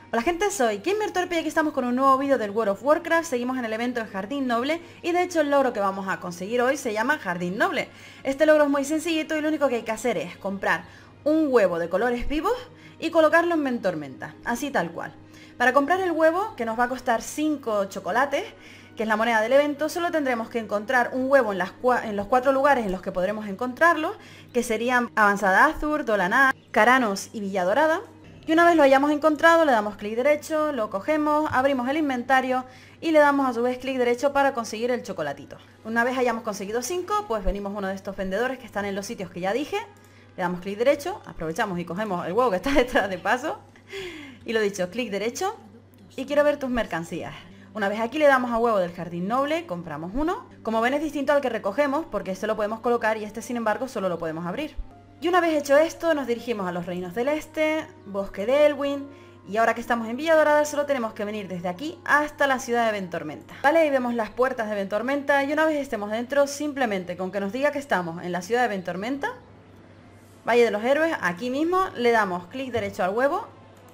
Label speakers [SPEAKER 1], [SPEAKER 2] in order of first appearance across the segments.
[SPEAKER 1] Hola gente, soy GamerTorpe y aquí estamos con un nuevo vídeo del World of Warcraft. Seguimos en el evento de Jardín Noble y de hecho el logro que vamos a conseguir hoy se llama Jardín Noble. Este logro es muy sencillito y lo único que hay que hacer es comprar un huevo de colores vivos y colocarlo en Ventormenta, así tal cual. Para comprar el huevo, que nos va a costar 5 chocolates, que es la moneda del evento, solo tendremos que encontrar un huevo en los 4 lugares en los que podremos encontrarlo, que serían Avanzada Azur, Dolaná, Caranos y Villa Dorada. Y una vez lo hayamos encontrado, le damos clic derecho, lo cogemos, abrimos el inventario y le damos a su vez clic derecho para conseguir el chocolatito. Una vez hayamos conseguido 5, pues venimos a uno de estos vendedores que están en los sitios que ya dije, le damos clic derecho, aprovechamos y cogemos el huevo que está detrás de paso. Y lo dicho, clic derecho y quiero ver tus mercancías. Una vez aquí le damos a huevo del Jardín Noble, compramos uno. Como ven es distinto al que recogemos porque este lo podemos colocar y este sin embargo solo lo podemos abrir. Y una vez hecho esto nos dirigimos a los Reinos del Este, Bosque de Elwyn. Y ahora que estamos en Villa Dorada solo tenemos que venir desde aquí hasta la ciudad de Ventormenta. Vale, ahí vemos las puertas de Ventormenta y una vez estemos dentro, simplemente con que nos diga que estamos en la ciudad de Ventormenta, Valle de los Héroes, aquí mismo, le damos clic derecho al huevo,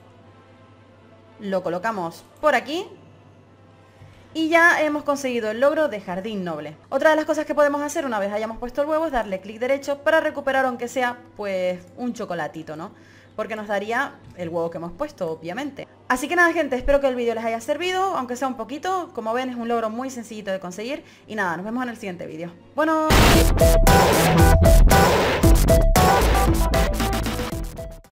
[SPEAKER 1] lo colocamos por aquí y ya hemos conseguido el logro de Jardín Noble. Otra de las cosas que podemos hacer una vez hayamos puesto el huevo es darle clic derecho para recuperar aunque sea pues un chocolatito, ¿no? Porque nos daría el huevo que hemos puesto, obviamente. Así que nada gente, espero que el vídeo les haya servido, aunque sea un poquito. Como ven es un logro muy sencillito de conseguir. Y nada, nos vemos en el siguiente vídeo. Bueno...